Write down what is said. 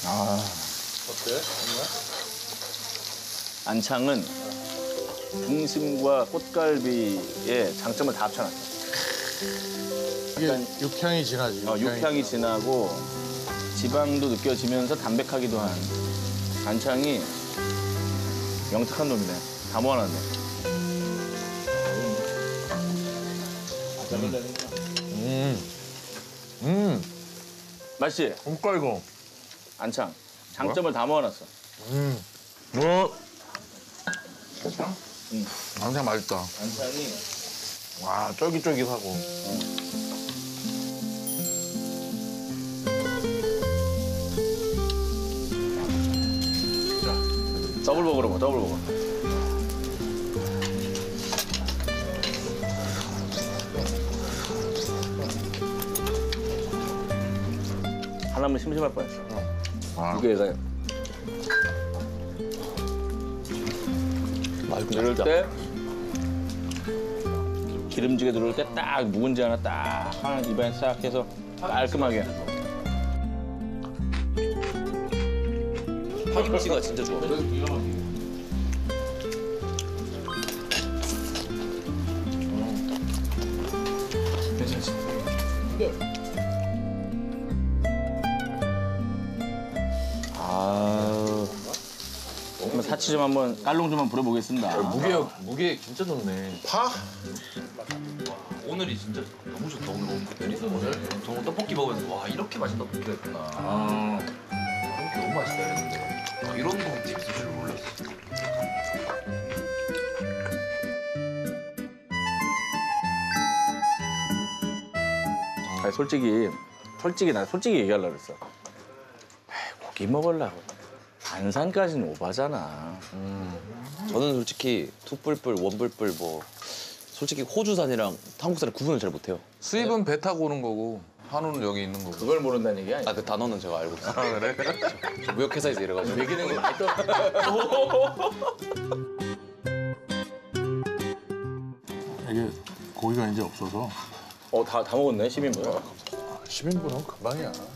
어때? 안창은 등심과 꽃갈비의 장점을 다 합쳐놨어. 이게 육향이 진하지. 육향이 진하고 지방도 느껴지면서 담백하기도 한 안창이 영특한 놈이네. 다 모아놨네. 맛있지? 뭔가 이거. 안창. 장점을 다 모아놨어. 안창 맛있다. 안창이 와, 쫄깃쫄깃하고. 더블버거로 먹어, 더블버거. 하나면 심심할 뻔했어. 이게 얘가 들을 때 기름지게 들어올 때 딱 묵은지 하나 딱 하나 입안에 싹 해서 깔끔하게. 파김치가 진짜 좋아. 아우. 한번 사치 좀 한번 깔롱 좀 한번 부려보겠습니다. 무게 진짜 좋네. 파? 오늘이 진짜 너무 좋다. 오늘 너무 편해서 오늘 정말 떡볶이 먹으면서 와 이렇게 맛있는 떡볶이가 있구나. 떡볶이 너무 맛있다 이랬는데 이런 떡볶이 있을 줄 몰랐어. 아니, 나 솔직히 얘기하려고 그랬어. 에이, 고기 먹으려고. 안산까지는 오바잖아. 저는 솔직히 투뿔뿔, 원뿔뿔 뭐 솔직히 호주산이랑 한국산을 구분을 잘 못해요. 수입은 배 타고 오는 거고 한우는 여기 있는 거고. 그걸 모른다는 얘기야? 아 그 단어는 제가 알고 있어요. 아, 그래? 저 무역회사에서 일해가지고. 얘기는 거 많이 떠. 이게 고기가 이제 없어서. 다 먹었네, 10인분. 10인분은 금방이야.